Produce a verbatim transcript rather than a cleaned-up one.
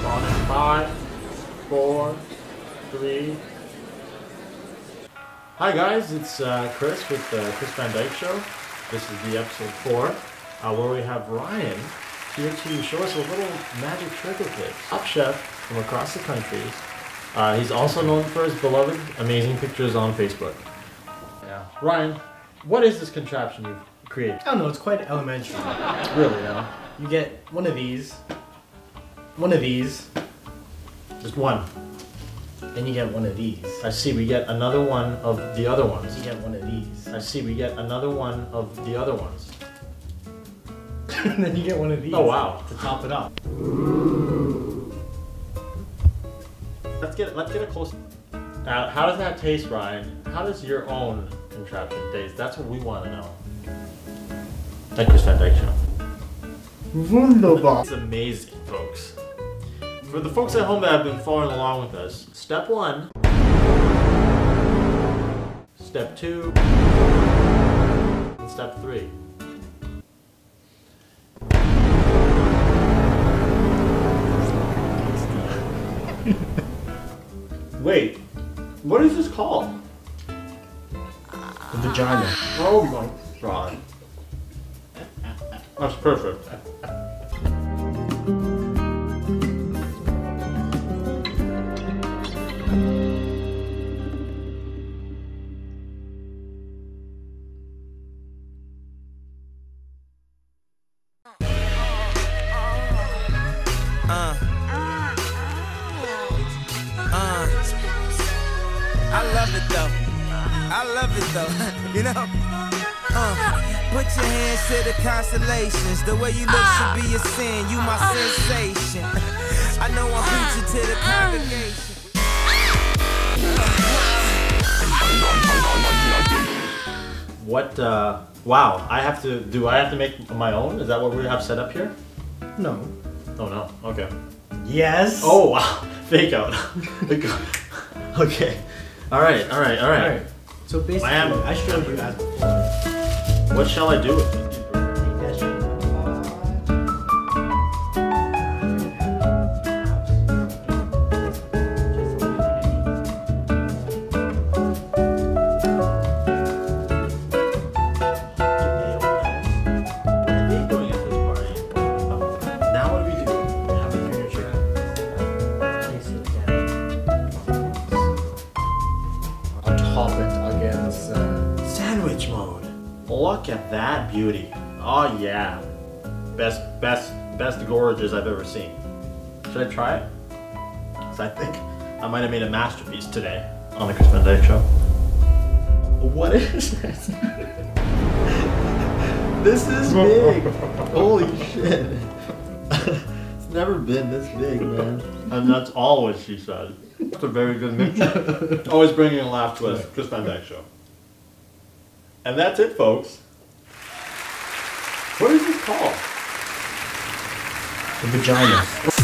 On in five, four, three. Hi guys, it's uh, Chris with the Chris Van Dyke Show. This is the episode four, uh, where we have Ryan here to show us a little magic trick of his. Top chef from across the country. Uh, he's also known for his beloved, amazing pictures on Facebook. Yeah. Ryan, what is this contraption you've created? I don't know, it's quite elementary. Really, yeah? You get one of these, one of these, Just one. then you get one of these. I see, we get another one of the other ones. You get one of these. I see, we get another one of the other ones. And then you get one of these. Oh, wow. To top it up. Let's get let's get a close. Now, how does that taste, Ryan? How does your own contraption taste? That's what we want to know. Thank Chris Van Dyke Show. Wunderbar. It's amazing, folks. For the folks at home that have been following along with us, step one, step two, and step three. Wait, what is this called? The vagina. Oh my god. That's perfect. I love it though. I love it though. You know? Uh, put your hands to the constellations. The way you look should be a sin. You my sensation. I know I'm preaching to the congregation. What, uh, wow, I have to, do I have to make my own? Is that what we have set up here? No. Oh no, okay. Yes. Oh wow, fake out. Okay, alright, alright, alright. Alright. So basically, Lamb. I showed you as before. What shall I do with it? Take that shit top it against uh, Sandwich mode. Look at that beauty. Oh yeah. Best, best, best gorgeous I've ever seen. Should I try it? Because I think I might have made a masterpiece today on the Chris Van Dyke Show. What is this? This is big. Holy shit. It's never been this big, man. And that's all what she said. That's a very good mixture. Always bringing a laugh to us, Chris Van Dyke Show. And that's it, folks. What is this called? the vagina.